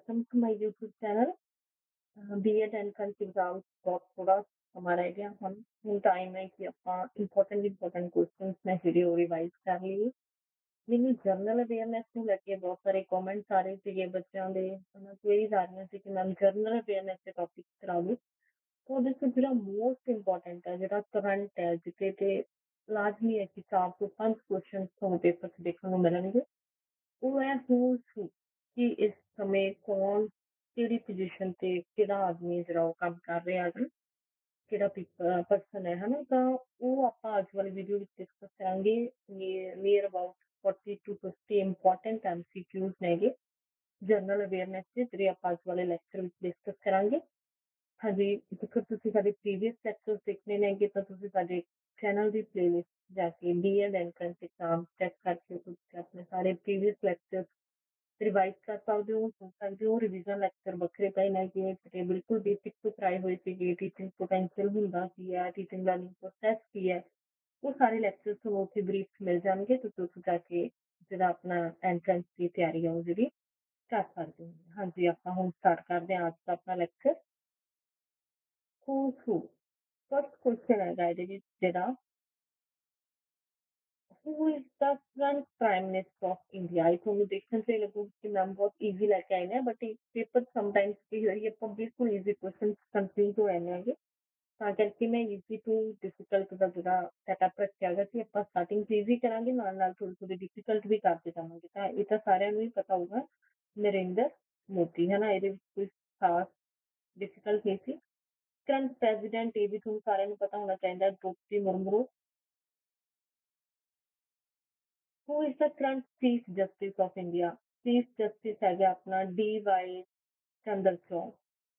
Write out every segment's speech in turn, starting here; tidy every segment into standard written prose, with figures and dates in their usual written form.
Welcome to my YouTube channel BEd and exam बहुत थोड़ा हमारा आइडिया हम टाइम है कि ਆਪਾਂ ਇੰਪੋਰਟੈਂਟ ਕੁਐਸਚਨਸ ਮੈਂ ਵੀਡੀਓ ਰਿਵਾਈਜ਼ ਕਰ ਲਈ ਮੈਨੂੰ ਜਨਰਲ ਅਵੇਅਰਨੈਸ ਨੂੰ ਲੈ ਕੇ ਬਹੁਤ ਸਾਰੇ ਕਮੈਂਟਸ ਆ ਰਹੇ ਸੀਗੇ ਬੱਚਿਆਂ ਦੇ ਉਹਨਾਂ ਕੁਐਰੀਜ਼ ਆ ਰਹੀਆਂ ਸੀ ਕਿ ਮੈਮ ਜਨਰਲ ਅਵੇਅਰਨੈਸ ਦੇ ਟੌਪਿਕ ਕਰਾ ਦਿਓ ਤਾਂ ਉਹਦੇ ਵਿੱਚ ਜਿਹੜਾ ਮੋਸਟ ਇੰਪੋਰਟੈਂਟ ਹੈ ਜਿਹੜਾ ਕਰੰਟ ਹੈ ਜਿੱਤੇ ਤੇ ਲਾਜ਼ਮੀ ਹੈ ਕਿ 4 ਤੋਂ 5 ਕੁਐਸਚਨਸ ਤੁਹਾਨੂੰ ਪੇਪਰ 'ਚ ਦੇਖਣ ਨੂੰ ਮਿਲਣਗੇ ਉਹ ਹੈ ਹੂਜ਼ ਹੂ ਕਿ ਇਸ ਸਮੇਂ ਕੌਣ ਕਿਹੜੀ ਪੋਜੀਸ਼ਨ ਤੇ ਕਿਹੜਾ ਆਦਮੀ ਜਿਹੜਾ ਉਹ ਕੰਮ ਕਰ ਰਿਹਾ ਹੈ ਕਿਹੜਾ ਪਰਸਨ ਹੈ ਹਨਾ ਤਾਂ ਉਹ ਆਪਾਂ ਅੱਜ ਵਾਲੀ ਵੀਡੀਓ ਵਿੱਚ ਡਿਸਕਸ ਕਰਾਂਗੇ near about 40 to 50 important MCQs ਨੇਗੇ ਜਨਰਲ ਅਵੇਅਰਨੈਸ ਦੇ ਜਿਹੜੇ ਆਪਾਂ ਅੱਜ ਵਾਲੇ ਲੈਕਚਰ ਵਿੱਚ ਡਿਸਕਸ ਕਰਾਂਗੇ ਹਾਂਜੀ ਜੇਕਰ ਤੁਸੀਂ ਸਾਡੇ ਪ੍ਰੀਵੀਅਸ ਲੈਕਚਰਸ ਦੇਖਣੇ ਨੇਗੇ ਤਾਂ ਤੁਸੀਂ ਸਾਡੇ ਚੈਨਲ ਦੀ ਪਲੇਲਿਸਟ ਜਾ ਕੇ ਬੀਐਡ ਐਂਟਰੈਂਸ ਐਗਜ਼ਾਮ ਚੈੱਕ ਕਰਕੇ ਤੁਸੀਂ ਆਪਣੇ ਸਾਰੇ ਪ੍ਰੀਵੀਅਸ ਲੈਕਚਰਸ ਰਿਵਾਈਜ਼ ਕਰ ਸਕਦੇ ਹੋ ਸੁਣ ਸਕਦੇ ਹੋ ਰਿਵੀਜ਼ਨ ਲੈਕਚਰ ਵੱਖਰੇ ਪਏ ਨੇ ਕਿ ਬਿਲਕੁਲ ਬੇਸਿਕ ਤੋਂ ਕਰਾਏ ਹੋਏ ਸੀਗੇ ਟੀਚਿੰਗ ਪੋਟੈਂਸ਼ੀਅਲ ਹੁੰਦਾ ਕੀ ਹੈ ਟੀਚਿੰਗ ਲਰਨਿੰਗ ਪ੍ਰੋਸੈਸ ਕੀ ਹੈ ਉਹ ਸਾਰੇ ਲੈਕਚਰ ਤੁਹਾਨੂੰ ਉੱਥੇ ਬਰੀਫ ਮਿਲ ਜਾਣਗੇ ਤੇ ਤੁਸੀਂ ਜਾ ਕੇ ਜਿਹੜਾ ਆਪਣਾ ਐਂਟਰੈਂਸ ਦੀ ਤਿਆਰੀ ਹੈ ਉਹ ਜਿਹੜੀ ਕਰ ਸਕਦੇ ਹੋ ਹਾਂਜੀ ਆਪਾਂ ਹੁਣ ਸਟਾਰਟ ਕਰਦੇ ਹਾਂ ਅੱਜ ਦਾ ਆਪਣਾ ਲੈਕਚਰ ਹੂ ਫਸਟ ਕੁਐਸਚਨ ਹੈਗਾ ਇਹਦੇ ਵਿੱਚ ਜਿਹੜਾ who is the current prime minister of India? ਇਹ ਤੁਹਾਨੂੰ ਦੇਖਣ ਤੇ ਲੱਗੂ ਕਿ ਮੈਮ ਬਹੁਤ ਈਜ਼ੀ ਲੈ ਕੇ ਆਏ ਨੇ ਬਟ ਇਹ ਪੇਪਰ ਸਮਟਾਈਮਸ ਕੀ ਹੋਈ ਆਪਾਂ ਬਿਲਕੁਲ ਈਜ਼ੀ ਕੁਐਸਚਨ ਕਨਫਿਊਜ਼ ਹੋ ਜਾਂਦੇ ਹੈਗੇ ਤਾਂ ਕਰਕੇ ਮੈਂ ਈਜ਼ੀ ਟੂ ਡਿਫਿਕਲਟ ਦਾ ਜਿਹੜਾ ਸੈਟਅਪ ਰੱਖਿਆ ਹੈਗਾ ਕਿ ਆਪਾਂ ਸਟਾਰਟਿੰਗ ਚ ਈਜ਼ੀ ਕਰਾਂਗੇ ਨਾਲ ਨਾਲ ਥੋੜੀ ਥੋੜੀ ਡਿਫਿਕਲਟ ਵੀ ਕਰਦੇ ਜਾਵਾਂਗੇ ਤਾਂ ਇਹ ਤਾਂ ਸਾਰਿਆਂ ਨੂੰ ਹੀ ਪਤਾ ਹੋਊਗਾ ਨਰਿੰਦਰ ਮੋਦੀ ਹੈ ਨਾ ਇਹਦੇ ਵਿੱਚ ਕੋਈ ਖਾਸ ਡਿਫਿਕਲਟ ਨਹੀਂ ਸੀ ਕਰੰਟ ਪ੍ਰੈਜ਼ੀਡੈਂਟ ਇਹ ਵੀ ਤੁਹਾਨੂੰ ਸਾਰਿਆਂ ਨੂੰ ਪਤਾ ਹੋਣਾ ਚਾਹੀਦਾ Draupadi Murmu Who is the current Chief Justice of India? Chief Justice ਹੈਗਾ ਆਪਣਾ ਡੀ.ਵਾਈ. ਚੰਦਰਚੂੜ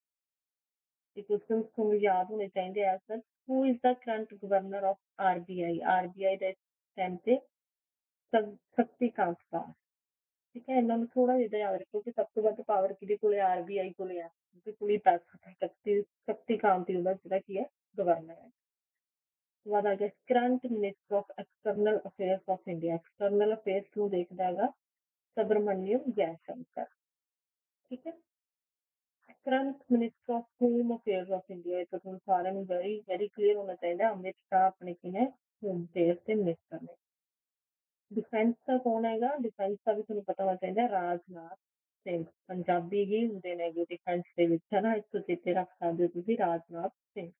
ਇਹ ਕੁਐਸਚਨਸ ਤੁਹਾਨੂੰ ਯਾਦ ਹੋਣੇ ਚਾਹੀਦੇ ਆ sir Who is the current Governor of RBI? RBI ਦਾ ਟਾਈਮ ਤੇ ਸ਼ਕਤੀਕਾਂਤ ਦਾਸ ਠੀਕ ਹੈ ਇਹਨਾਂ ਨੂੰ ਥੋੜਾ ਜਿਹਾ ਯਾਦ ਰੱਖੋ ਕਿ ਸਭ ਤੋਂ ਵੱਧ ਪਾਵਰ ਕਿਹਦੇ ਕੋਲੇ ਆਰਬੀਆਈ ਕੋਲੇ ਆ ਉਹਦੇ ਕੋਲ ਹੀ ਪੈਸਾ ਸ਼ਕਤੀਕਾਂਤ ਹੀ ਉਹਦਾ ਜਿਹੜਾ ਕੀ ਹੈ ਗਵਰਨਰ ਹੈ ਬਾਅਦ ਆ ਗਿਆ current minister of external affairs of India external affairs ਨੂੰ ਦੇਖਦਾ ਹੈਗਾ ਸੁਬਰਮਨਿਅਮ ਜੈਸ਼ੰਕਰ ਠੀਕ ਹੈ current minister of home affairs of India ਇਹ ਤਾਂ ਤੁਹਾਨੂੰ ਸਾਰਿਆਂ ਨੂੰ ਵੈਰੀ ਵੈਰੀ ਕਲੀਅਰ ਹੋਣਾ ਚਾਹੀਦਾ ਅਮਿਤ ਸ਼ਾਹ ਆਪਣੇ ਕੀ ਨੇ ਹੋਮ ਅਫੇਅਰਸ ਦੇ ਮਿਨਿਸਟਰ ਨੇ ਡਿਫੈਂਸ ਦਾ ਕੌਣ ਹੈਗਾ ਡਿਫੈਂਸ ਦਾ ਵੀ ਤੁਹਾਨੂੰ ਪਤਾ ਹੋਣਾ ਚਾਹੀਦਾ ਰਾਜਨਾਥ ਸਿੰਘ ਪੰਜਾਬੀ ਹੀ ਹੁੰਦੇ ਨੇ ਡਿਫੈਂਸ ਦੇ ਵਿੱਚ ਹੈ ਨਾ ਇੱਕ ਚੇਤੇ ਰੱਖ ਸਕਦੇ ਹੋ ਤੁਸੀਂ Rajnath Singh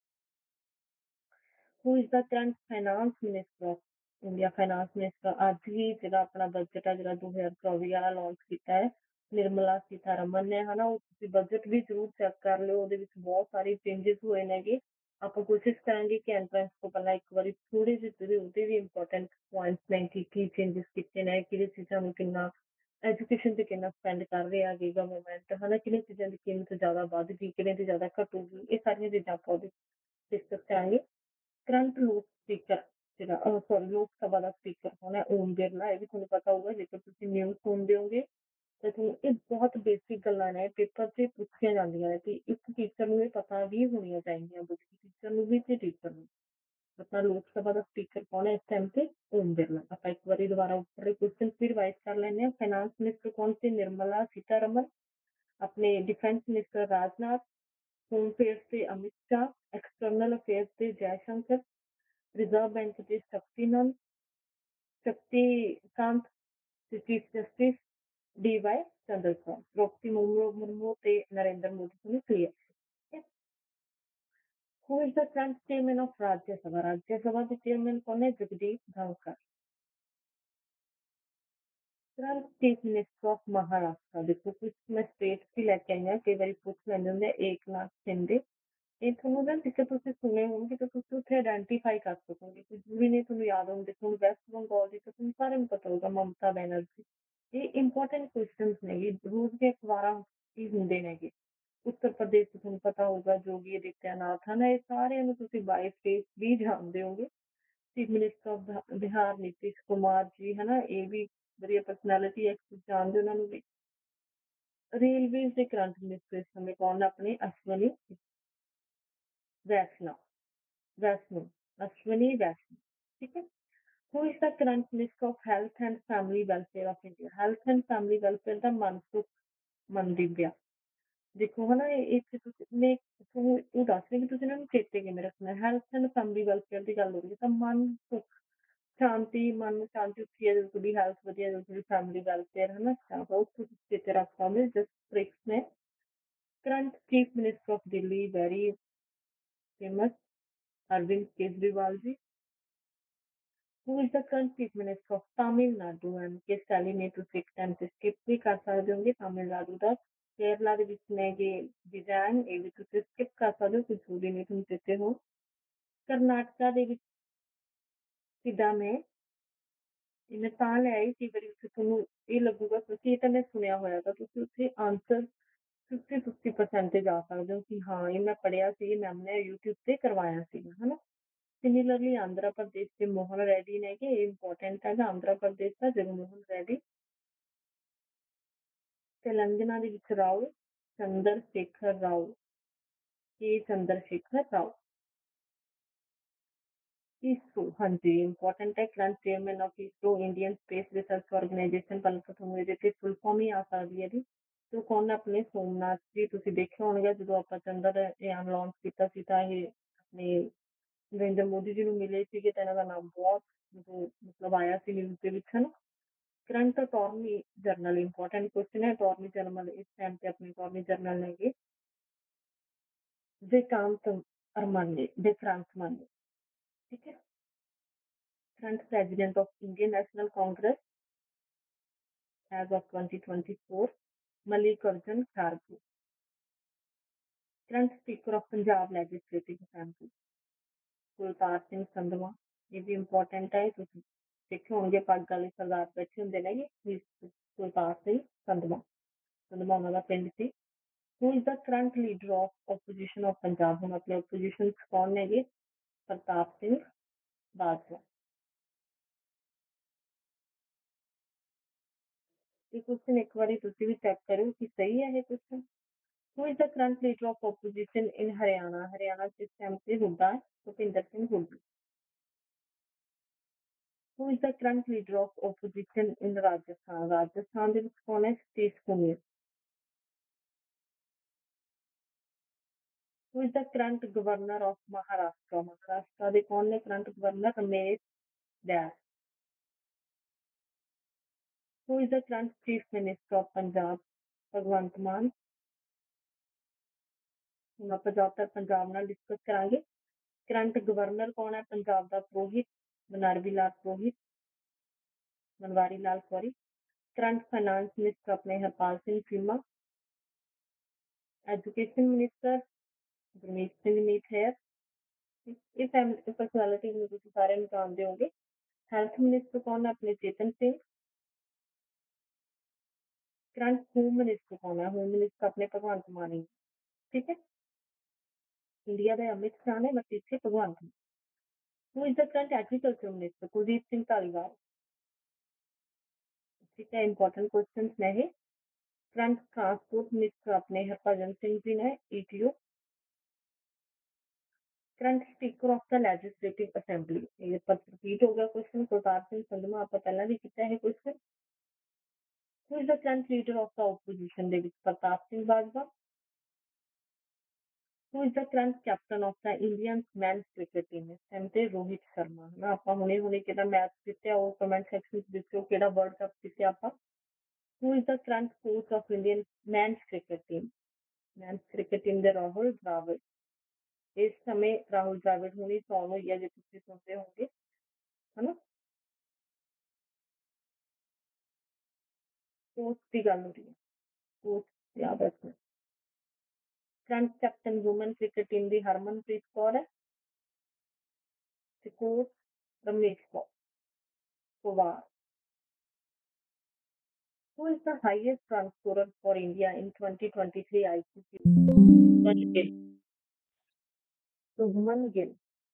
who is the current finance minister of India finance minister ਅੱਜ ਹੀ ਜਿਹੜਾ ਆਪਣਾ ਬਜਟ ਹੈ ਜਿਹੜਾ 2024 ਵਾਲਾ ਲਾਂਚ ਕੀਤਾ ਹੈ ਨਿਰਮਲਾ ਸੀਤਾਰਮਨ ਨੇ ਹਨਾ ਉਹ ਤੁਸੀਂ ਬਜਟ ਵੀ ਜ਼ਰੂਰ ਚੈੱਕ ਕਰ ਲਿਓ ਉਹਦੇ ਵਿੱਚ ਬਹੁਤ ਸਾਰੇ ਚੇਂਜਸ ਹੋਏ ਨੇਗੇ ਆਪਾਂ ਕੋਸ਼ਿਸ਼ ਕਰਾਂਗੇ ਕਿ ਐਂਟਰੈਂਸ ਤੋਂ ਪਹਿਲਾਂ ਇੱਕ ਵਾਰੀ ਥੋੜੇ ਜਿਹੇ ਉਹਦੇ ਵੀ ਇੰਪੋਰਟੈਂਟ ਪੁਆਇੰਟਸ ਨੇ ਕਿ ਕੀ ਚੇਂਜਸ ਕੀਤੇ ਨੇ ਕਿਹੜੇ ਚੀਜ਼ਾਂ ਨੂੰ ਕਿੰਨਾ ਐਜੂਕੇਸ਼ਨ ਤੇ ਕਿੰਨਾ ਸਪੈਂਡ ਕਰ ਰਿਹਾ ਹੈਗੀ ਗਵਰਨਮੈਂਟ ਹਨਾ ਕਿਹੜੇ ਚੀਜ਼ਾਂ ਦੀ ਕੀਮਤ ਜ਼ਿਆਦਾ ਵੱਧ ਗਈ ਕਿਹੜੇ ਦੀ ਜ਼ਿਆਦਾ ਘਟੂਗੀ ਇਹ ਸਾਰੀਆਂ ਚੀਜ਼ਾਂ ਆਪਾਂ ਉਹਦੇ ਡਿਸਕਸ ਕਰਾਂਗੇ ਕਰੰਟ ਲੋਕ ਸਪੀਕਰ ਜਿਹੜਾ ਸੌਰੀ ਲੋਕ ਸਭਾ ਦਾ ਸਪੀਕਰ ਕੌਣ ਹੈ ਓਮ ਬਿਰਲਾ ਇਹ ਵੀ ਤੁਹਾਨੂੰ ਪਤਾ ਹੋਊਗਾ ਜੇਕਰ ਤੁਸੀਂ ਨਿਊਜ਼ ਸੁਣਦੇ ਹੋਗੇ ਤਾਂ ਤੁਹਾਨੂੰ ਇਹ ਬਹੁਤ ਬੇਸਿਕ ਗੱਲਾਂ ਨੇ ਪੇਪਰ 'ਤੇ ਪੁੱਛੀਆਂ ਜਾਂਦੀਆਂ ਨੇ ਤੇ ਇੱਕ ਟੀਚਰ ਨੂੰ ਇਹ ਪਤਾ ਵੀ ਹੋਣੀਆਂ ਚਾਹੀਦੀਆਂ ਬਲਕਿ ਟੀਚਰ ਨੂੰ ਵੀ ਤੇ ਟੀਚਰ ਨੂੰ ਆਪਣਾ ਲੋਕ ਸਭਾ ਦਾ ਸਪੀਕਰ ਕੌਣ ਹੈ ਇਸ ਟਾਈਮ ਤੇ ਓਮ ਬਿਰਲਾ ਆਪਾਂ ਇੱਕ ਵਾਰੀ ਦੁਬਾਰਾ ਉੱਪਰ ਕੁਐਸਚਨ ਵੀ ਰਿਵਾਈਜ਼ ਕਰ ਲੈਂਦੇ ਹਾਂ ਫਾਈਨਾਂਸ ਮਿਨਿਸਟਰ ਕੌਣ ਸੀ ਨਿਰਮਲਾ ਸੀਤਾਰਮਨ ਆਪਣੇ defence minister Rajnath home affairs ਤੇ ਅਮਿਤ ਸ਼ਾਹ ਐਕਸਟਰਨਲ ਅਫੇਅਰਸ ਤੇ ਜੈਸ਼ੰਕਰ ਰਿਜ਼ਰਵ ਬੈਂਕ ਦੇ ਸ਼ਕਤੀਕਾਂਤ ਤੇ chief justice D Y. Chandrachud Droupadi Murmu ਤੇ ਨਰਿੰਦਰ ਮੋਦੀ ਨੂੰ clear Who is the current chairman of Rajya Sabha ਦੇ ਚੇਅਰਮੈਨ ਕੌਣ ਹੈ Jagdeep Dhankhar current chief minister of Maharashtra ਦੇਖੋ ਕੁਝ ਮੈਂ ਸਟੇਟ ਵੀ ਲੈ ਕੇ ਆਈ ਹਾਂ ਕਈ ਵਾਰੀ ਪੁੱਛ ਲੈਂਦੇ ਹੁੰਦੇ ਏਕਨਾਥ ਸ਼ਿੰਦੇ ਇਹ ਤੁਹਾਨੂੰ ਨਾ ਜੇਕਰ ਤੁਸੀਂ ਸੁਣੇ ਹੋਣਗੇ ਤਾਂ ਤੁਸੀਂ ਉੱਥੇ ਆਇਡੈਂਟੀਫਾਈ ਕਰ ਸਕੋਗੇ ਜ਼ਰੂਰੀ ਨਹੀਂ ਤੁਹਾਨੂੰ ਯਾਦ ਹੋਣਗੇ ਤੁਹਾਨੂੰ ਵੈਸਟ ਬੰਗਾਲ ਦੀ ਤਾਂ ਤੁਹਾਨੂੰ ਸਾਰਿਆਂ ਨੂੰ ਪਤਾ ਹੋਊਗਾ ਮਮਤਾ ਬੈਨਰਜੀ ਇਹ ਇੰਪੋਰਟੈਂਟ ਕੁਐਸਚਨਸ ਨੇਗੇ ਰੋਜ਼ ਦੇ ਅਖਬਾਰਾਂ ਹੀ ਹੁੰਦੇ ਨੇਗੇ ਉੱਤਰ ਪ੍ਰਦੇਸ਼ ਚ ਤੁਹਾਨੂੰ ਪਤਾ ਹੋਊਗਾ ਜੋਗੀ ਆਦਿੱਤਿਆਨਾਥ ਹਨਾ ਇਹ ਸਾਰਿਆਂ ਨੂੰ ਤੁਸੀਂ ਬਾਈ ਫੇਸ ਵੀ ਜਾਣਦੇ ਹੋਗੇ chief minister of Bihar Nitish Kumar ji ਹਨਾ ਇਹ ਵੀ ਵਧੀਆ ਪਰਸਨੈਲਿਟੀ ਹੈ ਜਾਣਦੇ ਉਹਨਾਂ ਨੂੰ ਵੀ ਰੇਲਵੇਜ਼ ਦੇ ਕਰੰਟ ਮਿਨਿਸਟਰ ਇਸ ਸਮੇਂ ਕੌਣ ਆਪਣੇ ਅਸ਼ਵਨੀ ਵੈਸ਼ਨੋ ਅਸ਼ਵਨੀ ਵੈਸ਼ਨੋ ਠੀਕ ਹੈ Who is the current Minister of Health and Family Welfare of India? Health and Family Welfare ਦਾ ਮਨਸੁਖ ਮੰਡਾਵਿਆ ਦੇਖੋ ਹੈ ਨਾ ਇੱਥੇ ਤੁਸੀਂ ਮੈਂ ਤੁਹਾਨੂੰ ਇਹ ਦੱਸ ਰਹੀ ਕਿ ਤੁਸੀਂ ਇਹਨਾਂ ਨੂੰ ਚੇਤੇ ਕਿਵੇਂ ਰੱਖਣਾ ਹੈਲਥ ਐਂਡ ਫੈਮਿਲੀ ਵੈਲਫੇਅਰ ਦੀ ਗੱਲ ਹੋ ਰਹੀ ਹੈ ਤਾਂ ਮਨ ਸੁੱਖ ਸ਼ਾਂਤੀ ਮਨ ਨੂੰ ਸ਼ਾਂਤੀ ਉੱਠੀ ਹੈ ਜਦੋਂ ਤੁਹਾਡੀ ਹੈਲਥ ਵਧੀਆ ਜਦੋਂ ਤੁਹਾਡੀ ਫੈਮਿਲੀ ਵੈਲਫੇਅਰ ਹੈ ਨਾ ਤਾਂ ਬਹੁਤ ਕੁਝ ਚੇਤੇ ਰੱਖ ਸਕਦੇ ਜਸਟ ਟ੍ਰਿਕਸ ਨੇ current chief minister of Delhi very famous Arvind Kejriwal ji, who is the current chief minister of Tamil Nadu and case study ਨੇ ਤੁਸੀਂ ਇੱਕ ਟਾਈਮ ਤੇ ਸਕਿਪ ਵੀ ਕਰ ਸਕਦੇ ਹੋਗੇ ਤਾਮਿਲਨਾਡੂ ਦਾ ਕੇਰਲਾ ਦੇ ਵਿੱਚ ਨੇਗੇ ਡਿਜ਼ਾਈਨ ਇਹ ਵੀ ਤੁਸੀਂ ਸਕਿਪ ਕਰ ਸਕਦੇ ਹੋ ਕੁਝ ਜ਼ਰੂਰੀ ਨਹੀਂ ਤੁਹਾਨੂੰ ਦਿੱਤੇ ਹੋ ਕਰਨਾਟਕਾ ਦੇ ਵਿੱਚ ਸਿੱਧਾ ਮੈਂ ਇਹਨੇ ਤਾਂ ਲੈ ਆਈ ਕਈ ਵਾਰੀ ਉੱਥੇ ਤੁਹਾਨੂੰ ਇਹ ਲੱਗੂਗਾ ਤੁਸੀਂ ਇਹ ਤਾਂ ਮੈਂ ਸੁਣਿਆ ਹੋਇਆ ਤਾਂ ਤੁਸੀਂ ਉੱਥੇ ਆਨਸਰ 50-50% ਤੇ ਜਾ ਸਕਦੇ ਹੋ ਕਿ ਹਾਂ ਇਹ ਮੈਂ ਪੜ੍ਹਿਆ ਸੀ ਇਹ ਮੈਮ ਨੇ YouTube ਤੇ ਕਰਵਾਇਆ ਸੀਗਾ ਹਨਾ ਸਿਮਿਲਰਲੀ ਆਂਧਰਾ ਪ੍ਰਦੇਸ਼ ਦੇ ਮੋਹਨ ਰੈਡੀ ਨੇ ਕਿ ਇਹ ਇੰਪੋਰਟੈਂਟ ਹੈਗਾ ਆਂਧਰਾ ਪ੍ਰਦੇਸ਼ ਦਾ ਜਗਮੋਹਨ ਰੈਡੀ ਤੇਲੰਗਾਨਾ ਦੇ ਵਿੱਚ ਰਾਓ ਚੰਦਰ ਸ਼ੇਖਰ ਰਾਓ ਕੇ ਚੰਦਰ ਸ਼ੇਖਰ ਰਾਓ ISRO ਹਾਂਜੀ ਇੰਪੋਰਟੈਂਟ ਹੈ current chairman of ISRO Indian space research organisation ਪਹਿਲਾਂ ਤਾਂ ਤੁਹਾਨੂੰ ਇਹਦੇ ਤੇ ਫੁੱਲ ਫਾਰਮ ਹੀ ਆ ਸਕਦੀ ਹੈ ਜੀ ਤੇ ਕੌਣ ਆਪਣੇ ਸੋਮਨਾਥ ਜੀ ਤੁਸੀਂ ਦੇਖਿਆ ਹੋਣਗੇ ਜਦੋਂ ਆਪਾਂ ਚੰਦਰਯਾਨ ਲਾਂਚ ਕੀਤਾ ਸੀ ਤਾਂ ਇਹ ਆਪਣੇ ਨਰਿੰਦਰ ਮੋਦੀ ਜੀ ਨੂੰ ਮਿਲੇ ਸੀਗੇ ਤਾਂ ਇਹਨਾਂ ਦਾ ਨਾਮ ਬਹੁਤ ਮਤਲਬ ਆਇਆ ਸੀ ਨਿਊਜ਼ ਦੇ ਵਿੱਚ ਹੈ ਨਾ current attorney general important question ਹੈ ਅਟਾਰਨੀ ਜਨਰਲ ਇਸ ਟਾਈਮ ਤੇ ਆਪਣੇ ਅਟਾਰਨੀ ਜਨਰਲ ਨੇਗੇ ਵਿਕਰਾਂਤ ਅਰਮਾਨੇ ਵਿਕਰਾਂਤ ਮਾਨੇ ਠੀਕ ਹੈ current president of Indian National Congress as of 2024, Mallikarjun Kharge. Current Speaker of Punjab Legislative Assembly, Kultar Singh Sandhwa. ਇਹ ਵੀ ਇੰਪੋਰਟੈਂਟ ਹੈ ਤੁਸੀਂ ਦੇਖੇ ਹੋਣਗੇ ਪੱਗ ਵਾਲੇ ਸਰਦਾਰ ਬੈਠੇ ਹੁੰਦੇ ਨੇ ਕੁਲਤਾਰ ਸਿੰਘ ਸੰਧਵਾ ਸੰਧਵਾ ਉਹਨਾਂ ਦਾ ਪਿੰਡ ਸੀ who is the current leader of opposition of Punjab ਹੁਣ ਆਪਣੇ opposition ਕੌਣ ਨੇਗੇ ਪ੍ਰਤਾਪ ਸਿੰਘ ਬਾਜਵਾ ਇਹ ਕੁਐਸਚਨ ਇੱਕ ਵਾਰੀ ਤੁਸੀਂ ਵੀ ਚੈੱਕ ਕਰਿਓ ਕਿ ਸਹੀ ਹੈ ਇਹ question who is the current leader of opposition in Haryana Haryana ਜਿਸ ਟਾਈਮ ਤੇ Hooda Bhupinder Singh Hooda who is the current leader of opposition in Rajasthan Rajasthan ਦੇ ਵਿੱਚ ਕੌਣ ਹੈ Satish Kumar who is the current governor of Maharashtra Maharashtra ਦੇ ਕੌਣ ਨੇ current governor Ramesh Bais who is the current chief minister of Punjab Bhagwant Mann ਹੁਣ ਆਪਾਂ ਜ਼ਿਆਦਾਤਰ ਪੰਜਾਬ ਨਾਲ ਡਿਸਕਸ ਕਰਾਂਗੇ ਕਰੰਟ ਗਵਰਨਰ ਕੌਣ ਹੈ ਪੰਜਾਬ ਦਾ Purohit Banwari Lal Purohit Banwari Lal sorry current finance minister ਆਪਣੇ ਹਰਪਾਲ ਸਿੰਘ ਚੀਮਾ ਐਜੂਕੇਸ਼ਨ ਮਿਨਿਸਟਰ ਗੁਰਮੀਤ ਸਿੰਘ ਮੀਠੇਰ ਇਹ ਫੈਮਿਲੀ ਪਰਸਨੈਲਿਟੀ ਨੂੰ ਤੁਸੀਂ ਸਾਰਿਆਂ ਨੂੰ ਜਾਣਦੇ ਹੋਗੇ ਹੈਲਥ ਮਿਨਿਸਟਰ ਕੌਣ ਹੈ ਆਪਣੇ Chetan Singh current home minister ਕੌਣ ਹੈ ਹੋਮ ਮਿਨਿਸਟਰ ਆਪਣੇ ਭਗਵੰਤ ਮਾਨ ਠੀਕ ਹੈ ਇੰਡੀਆ ਦੇ ਅਮਿਤ ਸ਼ਾਹ ਨੇ ਬਟ ਇੱਥੇ Bhagwant Mann who is the current agriculture minister Kuldeep Singh Dhaliwal ਠੀਕ ਹੈ ਇੰਪੋਰਟੈਂਟ ਕੁਐਸਚਨਸ ਨੇ ਇਹ ਕਰੰਟ ਟਰਾਂਸਪੋਰਟ ਮਿਨਿਸਟਰ ਆਪਣੇ ਹਰਭਜਨ ਸਿੰਘ ਜੀ ਨੇ ETO ਕਰੰਟ ਸਪੀਕਰ ਆਫ ਦਾ ਲੈਜਿਸਲੇਟਿਵ ਅਸੈਂਬਲੀ ਇਹ ਪਰ ਰਿਪੀਟ ਹੋ ਗਿਆ ਕੁਐਸਚਨ ਕੁਲਤਾਰ ਸਿੰਘ ਸੰਧਵਾ ਆਪਾਂ ਪਹਿਲਾਂ ਵੀ ਕੀਤਾ ਇਹ question who is the current leader of the opposition ਦੇ ਵਿੱਚ Partap Singh Bajwa who is the current captain of the Indian men's cricket team ਇਸ ਟਾਈਮ ਤੇ ਰੋਹਿਤ ਸ਼ਰਮਾ ਨਾ ਆਪਾਂ ਹੁਣੇ ਕਿਹੜਾ ਮੈਚ ਜਿੱਤਿਆ ਉਹ ਕਮੈਂਟ ਸੈਕਸ਼ਨ ਵਿੱਚ ਦੱਸਿਓ ਕਿਹੜਾ ਵਰਲਡ ਕੱਪ ਜਿੱਤਿਆ ਆਪਾਂ who is the current coach of Indian men's cricket team men's cricket team ਦੇ ਰਾਹੁਲ ਦ੍ਰਾਵਿੜ ਇਸ ਸਮੇਂ ਰਾਹੁਲ ਦ੍ਰਾਵਿੜ ਹੁਣੀ ਸੌਣ ਹੋਈ ਹੈ ਜੇ ਤੁਸੀਂ ਸੁਣਦੇ ਹੋਗੇ ਹਨਾ ਕੋਚ ਦੀ ਗੱਲ ਹੋ ਰਹੀ ਹੈ ਕੋਚ ਯਾਦ ਰੱਖਣਾ current captain woman cricket team ਦੀ ਹਰਮਨਪ੍ਰੀਤ ਕੌਰ ਹੈ ਤੇ coach Ramesh Powar who is the highest run scorer for India in 2023 ICC Shubman Gill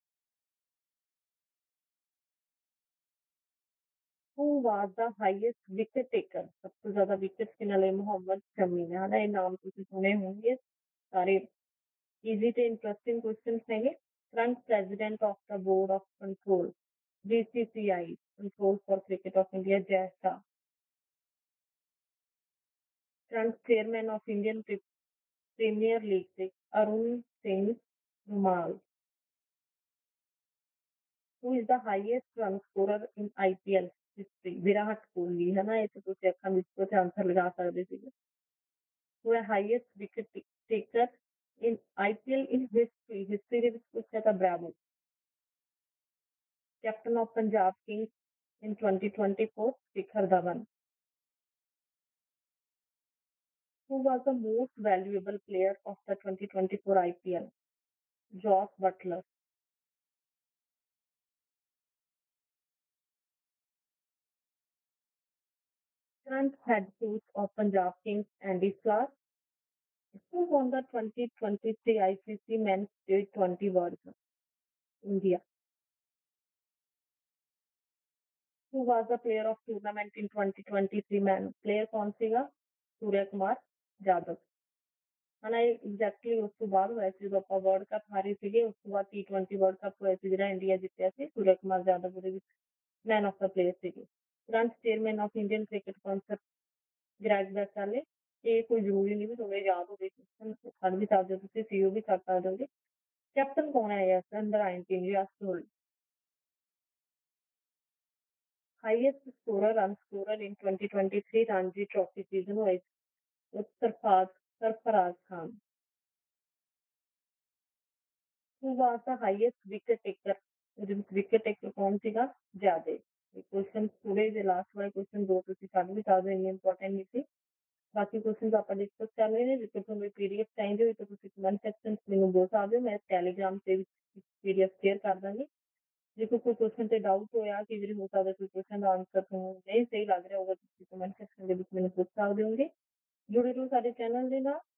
who was the highest wicket taker ਸਭ ਤੋਂ ਜ਼ਿਆਦਾ ਵਿਕਟ ਕਿਨ ਵਾਲੇ ਮੁਹੰਮਦ ਸ਼ਮੀ ਨੇ ਹਨਾ ਇਹ ਨਾਮ ਤੁਸੀਂ ਸੁਣੇ ਹੋਣਗੇ ਸਾਰੇ easy ਤੇ interesting questions ਨੇਗੇ current president of the board of control BCCI control for cricket of India Jai Shah current chairman of Indian cricket premier league से Arun Singh Dhumal, who is the highest run scorer in IPL history. Virat Kohli है ना, ये तो तुम ਅੱਖਾਂ ਵਿੱਚ ਕੁਝ answer ਲਗਾ ਸਕਦੇ ਸੀਗੇ। हु है highest wicket taker in IPL in history. History ਦੇ ਵਿੱਚ ਪੁੱਛਿਆ ਤਾਂ Bravo. Captain of Punjab Kings in 2024 Shikhar Dhawan. Who was the most valuable player of the 2024 IPL? Josh Butler। Current head coach of Punjab Kings Andy Clark। Who won the 2023 ICC Men's T20 World Cup? India। Who was the player of tournament in 2023 men? Player कौन ਸੀगा? सूर्य कुमार यादव। ਹਨਾ ਇਹ exactly ਉਸ ਤੋਂ ਬਾਅਦ ਹੋਇਆ ਸੀ ਜਦੋਂ ਆਪਾਂ world cup ਹਾਰੇ ਸੀਗੇ, ਉਸ ਤੋਂ ਬਾਅਦ T20 ਵਰਲਡ ਕੱਪ ਹੋਇਆ ਸੀ ਜਿਹੜਾ ਇੰਡੀਆ ਜਿੱਤਿਆ ਸੀ, ਸੂਰਿਆ ਕੁਮਾਰ ਯਾਦਵ ਉਹਦੇ ਵਿੱਚ ਮੈਨ ਆਫ ਦਾ ਪਲੇਅਰ ਸੀਗੇ। Current chairman of Indian cricket council Greg Barclay. ਇਹ ਕੋਈ ਜ਼ਰੂਰੀ ਨਹੀਂ ਵੀ ਤੁਹਾਨੂੰ ਯਾਦ ਹੋਵੇ, ਛੱਡ ਵੀ ਸਕਦੇ ਹੋ ਤੁਸੀਂ, ਸੀਓ ਵੀ ਕਰ ਸਕਦੇ ਹੋਗੇ। ਕੈਪਟਨ ਕੌਣ ਹੈ Yash under 19 Yash Dhull. Highest scorer run scorer in 2023 Ranji trophy season ਹੋਇਆ Sarfaraz Khan. Who was the highest wicket taker? Wicket taker ਕੌਣ ਸੀਗਾ? ਜਾਦੇ। ਕੁਐਸਚਨ ਥੋੜੇ ਜਿਹੇ ਲਾਸਟ ਵਾਲੇ ਕੁਐਸਚਨ ਦੋ ਤੁਸੀਂ ਕੱਢ ਵੀ ਸਕਦੇ ਹੋ, ਇੰਨੇ ਇੰਪੋਰਟੈਂਟ ਨਹੀਂ ਸੀ। ਬਾਕੀ ਕੁਐਸਚਨ ਆਪਾਂ ਡਿਸਕਸ ਕਰ ਰਹੇ ਨੇ। ਜੇਕਰ ਤੁਹਾਨੂੰ ਪੀਡੀਐਫ ਚਾਹੀਦੀ ਹੋਵੇ ਤਾਂ ਤੁਸੀਂ ਕਮੈਂਟ ਸੈਕਸ਼ਨ 'ਚ ਮੈਨੂੰ ਬੋਲ ਸਕਦੇ ਹੋ, ਮੈਂ ਟੈਲੀਗ੍ਰਾਮ ਤੇ ਵੀ ਪੀਡੀਐਫ ਸ਼ੇਅਰ ਕਰ ਦਾਂਗੀ। ਜੇਕਰ ਕੋਈ ਕੁਐਸਚਨ ਤੇ ਡਾਊਟ ਹੋਇਆ, ਕਈ ਵਾਰੀ ਹੋ ਸਕਦਾ ਕੋਈ ਕੁਐਸਚਨ ਦਾ ਆਨਸਰ ਤੁਹਾਨੂੰ ਨਹੀਂ ਸਹੀ ਲੱਗ ਰਿਹਾ ਹੋਊਗਾ, ਤੁਸੀਂ ਕਮੈਂਟ ਸੈਕਸ਼ਨ ਦੇ ਵਿੱਚ ਮੈਨੂੰ ਪੁੱਛ ਸਕਦੇ ਹੋਗੇ। ਜੁੜੇ ਰਹੋ ਸਾਡੇ ਚੈਨਲ ਦੇ ਨਾਲ।